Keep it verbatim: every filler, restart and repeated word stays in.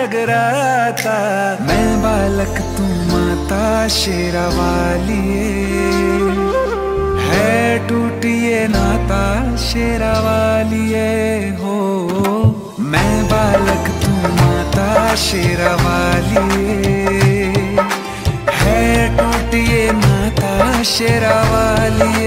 जगराता। मैं बालक तू माता शेरा वालिए, है टूटिए नाता शेरा वालिए हो। मैं बालक तू माता शेरा वालिए, है टूटिए नाता शेरा वालिए।